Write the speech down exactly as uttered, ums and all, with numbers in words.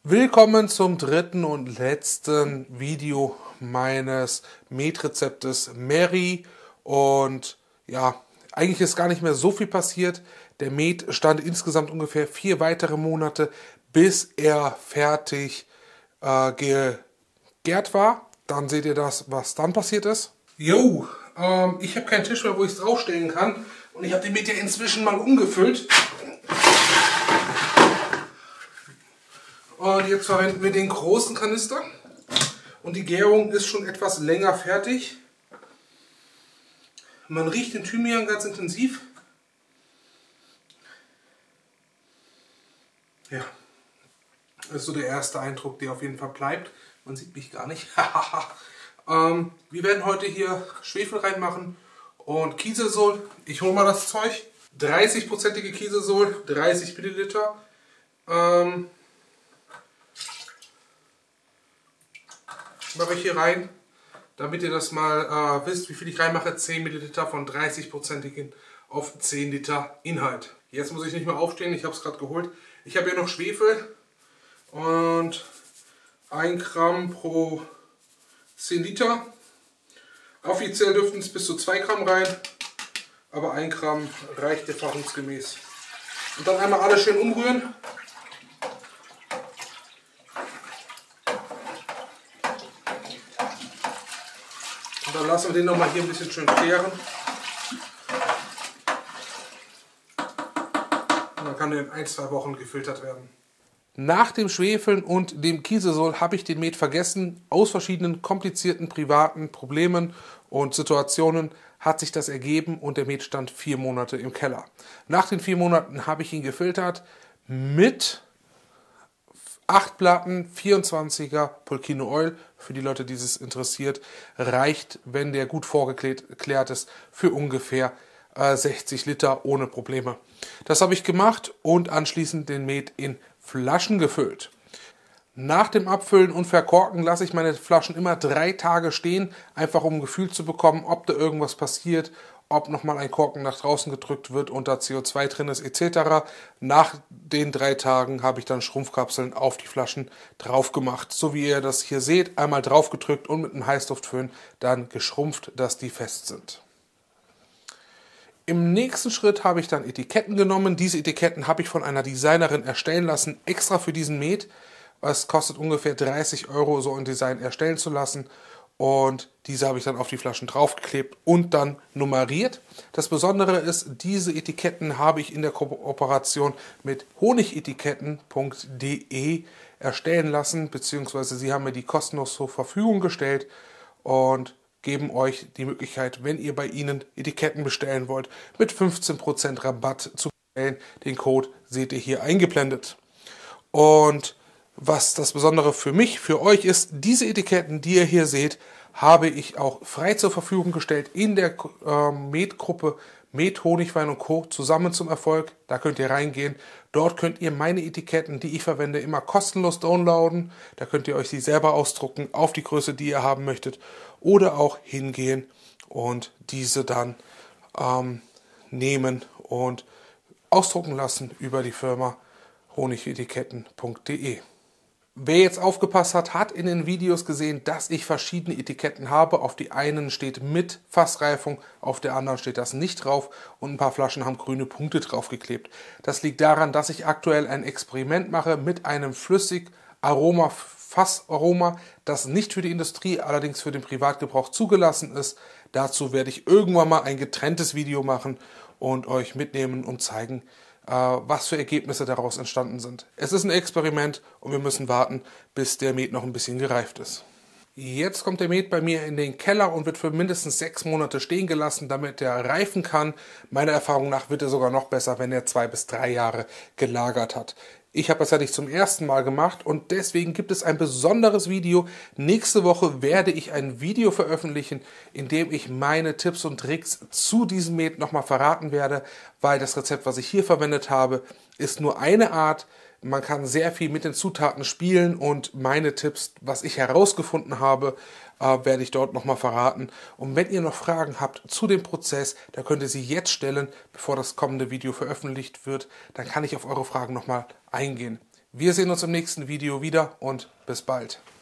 Willkommen zum dritten und letzten Video meines Metrezeptes Mary. Und ja, eigentlich ist gar nicht mehr so viel passiert. Der Met stand insgesamt ungefähr vier weitere Monate, bis er fertig äh, gegärt war. Dann seht ihr das, was dann passiert ist. Jo, ähm, ich habe keinen Tisch mehr, wo ich es draufstellen kann. Und ich habe den Met ja inzwischen mal umgefüllt. Und jetzt verwenden wir den großen Kanister. Und die Gärung ist schon etwas länger fertig. Man riecht den Thymian ganz intensiv. Ja, das ist so der erste Eindruck, der auf jeden Fall bleibt. Man sieht mich gar nicht. ähm, wir werden heute hier Schwefel reinmachen und Kieselsohl. Ich hole mal das Zeug. dreißig prozentige Kieselsohl, dreißig Milliliter. Ähm, mache ich hier rein, damit ihr das mal äh, wisst, wie viel ich reinmache. zehn Milliliter von dreißig prozentigen auf zehn Liter Inhalt. Jetzt muss ich nicht mehr aufstehen, ich habe es gerade geholt. Ich habe hier noch Schwefel und ein Gramm pro zehn Liter. Offiziell dürften es bis zu zwei Gramm rein, aber ein Gramm reicht erfahrungsgemäß. Und dann einmal alles schön umrühren. Und dann lassen wir den nochmal hier ein bisschen schön gären. Und dann kann der in ein, zwei Wochen gefiltert werden. Nach dem Schwefeln und dem Kieselsohl habe ich den Met vergessen. Aus verschiedenen komplizierten privaten Problemen und Situationen hat sich das ergeben und der Met stand vier Monate im Keller. Nach den vier Monaten habe ich ihn gefiltert mit acht Platten, vierundzwanziger Polkino Oil. Für die Leute, die es interessiert, reicht, wenn der gut vorgeklärt ist, für ungefähr äh, sechzig Liter ohne Probleme. Das habe ich gemacht und anschließend den Met in Flaschen gefüllt. Nach dem Abfüllen und Verkorken lasse ich meine Flaschen immer drei Tage stehen, einfach um ein Gefühl zu bekommen, ob da irgendwas passiert, ob nochmal ein Korken nach draußen gedrückt wird und da C O zwei drin ist et cetera. Nach den drei Tagen habe ich dann Schrumpfkapseln auf die Flaschen drauf gemacht. So wie ihr das hier seht, einmal drauf gedrückt und mit einem Heißluftföhn dann geschrumpft, dass die fest sind. Im nächsten Schritt habe ich dann Etiketten genommen. Diese Etiketten habe ich von einer Designerin erstellen lassen, extra für diesen Met. Es kostet ungefähr dreißig Euro, so ein Design erstellen zu lassen. Und diese habe ich dann auf die Flaschen draufgeklebt und dann nummeriert. Das Besondere ist, diese Etiketten habe ich in der Kooperation mit Honigetiketten punkt de erstellen lassen, beziehungsweise sie haben mir die kostenlos zur Verfügung gestellt und geben euch die Möglichkeit, wenn ihr bei ihnen Etiketten bestellen wollt, mit fünfzehn Prozent Rabatt zu bestellen. Den Code seht ihr hier eingeblendet. Und was das Besondere für mich, für euch ist, diese Etiketten, die ihr hier seht, habe ich auch frei zur Verfügung gestellt in der äh, Met-Gruppe Met, Honigwein und Co. zusammen zum Erfolg. Da könnt ihr reingehen. Dort könnt ihr meine Etiketten, die ich verwende, immer kostenlos downloaden. Da könnt ihr euch sie selber ausdrucken auf die Größe, die ihr haben möchtet. Oder auch hingehen und diese dann ähm, nehmen und ausdrucken lassen über die Firma Honigetiketten punkt de. Wer jetzt aufgepasst hat, hat in den Videos gesehen, dass ich verschiedene Etiketten habe. Auf die einen steht mit Fassreifung, auf der anderen steht das nicht drauf und ein paar Flaschen haben grüne Punkte draufgeklebt. Das liegt daran, dass ich aktuell ein Experiment mache mit einem flüssig Aroma, Fassaroma, das nicht für die Industrie, allerdings für den Privatgebrauch zugelassen ist. Dazu werde ich irgendwann mal ein getrenntes Video machen und euch mitnehmen und zeigen, was für Ergebnisse daraus entstanden sind. Es ist ein Experiment und wir müssen warten, bis der Met noch ein bisschen gereift ist. Jetzt kommt der Met bei mir in den Keller und wird für mindestens sechs Monate stehen gelassen, damit er reifen kann. Meiner Erfahrung nach wird er sogar noch besser, wenn er zwei bis drei Jahre gelagert hat. Ich habe das ja nicht zum ersten Mal gemacht und deswegen gibt es ein besonderes Video. Nächste Woche werde ich ein Video veröffentlichen, in dem ich meine Tipps und Tricks zu diesem Met nochmal verraten werde, weil das Rezept, was ich hier verwendet habe, ist nur eine Art. Man kann sehr viel mit den Zutaten spielen und meine Tipps, was ich herausgefunden habe, äh, werde ich dort nochmal verraten. Und wenn ihr noch Fragen habt zu dem Prozess, dann könnt ihr sie jetzt stellen, bevor das kommende Video veröffentlicht wird. Dann kann ich auf eure Fragen nochmal eingehen. Wir sehen uns im nächsten Video wieder und bis bald.